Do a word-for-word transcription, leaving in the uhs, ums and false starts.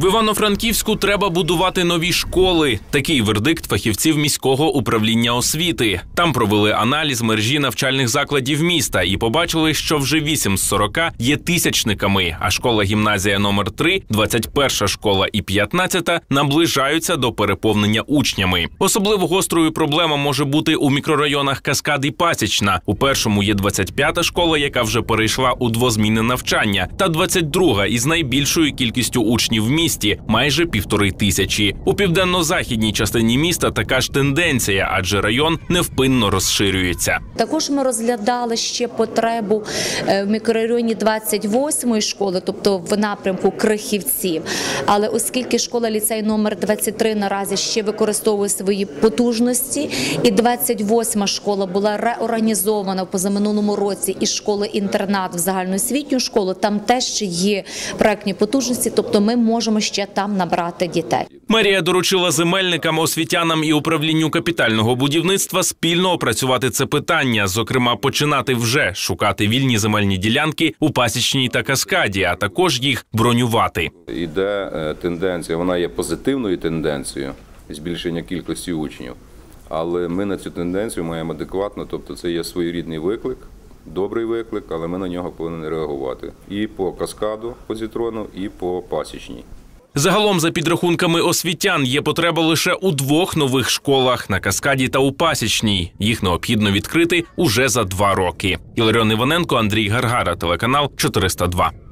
В Івано-Франківську треба будувати нові школи. Такий вердикт фахівців міського управління освіти. Там провели аналіз мережі навчальних закладів міста і побачили, що вже вісім з сорока є тисячниками, а школа-гімназія номер три, двадцять перша школа і п'ятнадцята наближаються до переповнення учнями. Особливо гострою проблема може бути у мікрорайонах Каскад і Пасічна. У першому є двадцять п'ята школа, яка вже перейшла у двозмінне навчання, та двадцять друга із найбільшою кількістю учнів в місті – майже півтори тисячі. У південно-західній частині міста така ж тенденція, адже район невпинно розширюється. Також ми розглядали ще потребу в мікрорайоні двадцять восьмої школи, тобто в напрямку Крихівців. Але оскільки школа-ліцей номер двадцять три наразі ще використовує свої потужності, і двадцять восьма школа була реорганізована в позаминулому році із школи-інтернат в загальноосвітню школу, там теж ще є проектні потужності, тобто ми можемо ще там набрати дітей. Мерія доручила земельникам, освітянам і управлінню капітального будівництва спільно опрацювати це питання, зокрема починати вже шукати вільні земельні ділянки у Пасічній та Каскаді, а також їх бронювати. Іде тенденція, вона є позитивною тенденцією збільшення кількості учнів, але ми на цю тенденцію маємо адекватно, тобто це є своєрідний виклик, добрий виклик, але ми на нього повинні реагувати і по Каскаду, позитрону, і по Пасічній. Загалом, за підрахунками освітян, є потреба лише у двох нових школах – на Каскаді та у Пасічній. Їх необхідно відкрити уже за два роки. Іларіон Іваненко, Андрій Гаргара, телеканал чотириста два.